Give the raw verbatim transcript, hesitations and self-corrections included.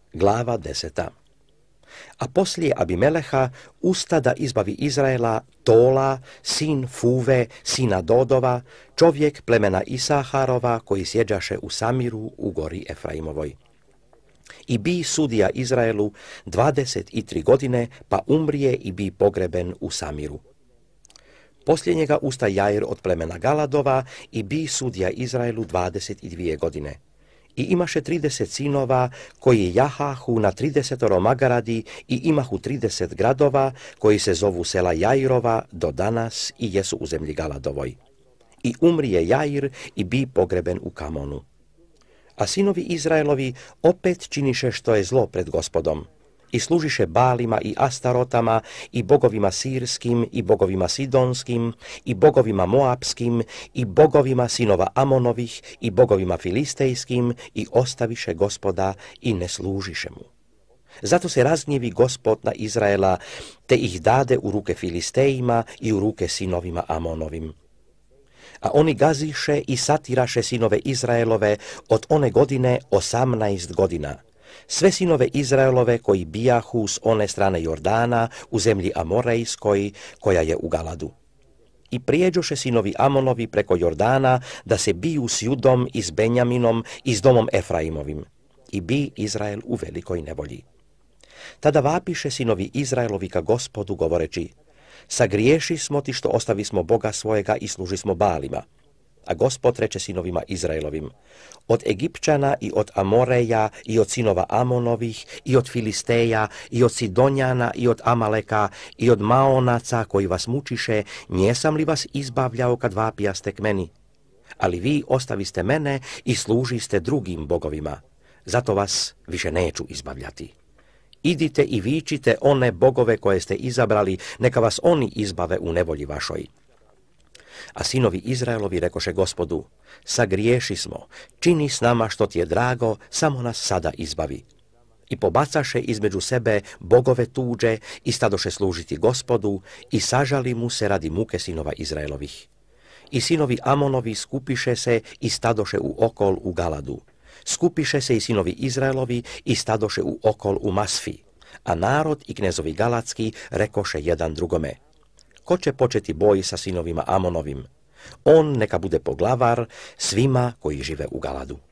Glava deseta. A poslije Abimeleha usta da izbavi Izraela Tola, sin Fuve, sina Dodova, čovjek plemena Isaharova, koji sjeđaše u Samiru u gori Efraimovoj. I bi sudija Izraelu dvadeset i tri godine, pa umrije i bi pogreben u Samiru. Poslije njega usta Jair od plemena Galadova i bi sudija Izraelu dvadeset i dvije godine. I imaše trideset sinova, koji jahahu na tridesetoro magaradi i imahu trideset gradova, koji se zovu sela Jairova do danas i jesu u zemlji Galadovoj. I umrije Jair i bi pogreben u Kamonu. A sinovi Izraelovi opet činiše što je zlo pred Gospodom. I služiše Balima i Astarotama, i bogovima sirskim, i bogovima sidonskim, i bogovima moapskim, i bogovima sinova Amonovih, i bogovima filistejskim, i ostaviše Gospoda i ne služiše mu. Zato se razgnjevi Gospod na Izraela, te ih dade u ruke Filistejima i u ruke sinovima Amonovim. A oni gaziše i satiraše sinove Izraelove od one godine osamnaest godina. Sve sinove Izraelove koji bijahu s one strane Jordana u zemlji Amorejskoj, koja je u Galadu. I prijeđoše sinovi Amonovi preko Jordana da se biju s Judom i s Benjaminom i s domom Efraimovim. I bi Izrael u velikoj nevolji. Tada vapiše sinovi Izraelovi ka Gospodu govoreći: sagriješi smo ti što ostavi smo Boga svojega i služi smo Balima. A Gospod reče sinovima Izraelovim: od Egipćana i od Amoreja i od sinova Amonovih i od Filisteja i od Sidonjana i od Amaleka i od Maonaca koji vas mučiše, njesam li vas izbavljao kad vapijaste k meni? Ali vi ostaviste mene i služiste drugim bogovima, zato vas više neću izbavljati. Idite i vičite one bogove koje ste izabrali, neka vas oni izbave u nevolji vašoj. A sinovi Izraelovi rekoše Gospodu: sagriješi smo, čini s nama što ti je drago, samo nas sada izbavi. I pobacaše između sebe bogove tuđe i stadoše služiti Gospodu i sažali mu se radi muke sinova Izraelovih. I sinovi Amonovi skupiše se i stadoše u okol u Galadu. Skupiše se i sinovi Izraelovi i stadoše u okol u Masfi. A narod i knezovi Galatski rekoše jedan drugome: ko će početi boj sa sinovima Amonovim? On neka bude poglavar svima koji žive u Galadu.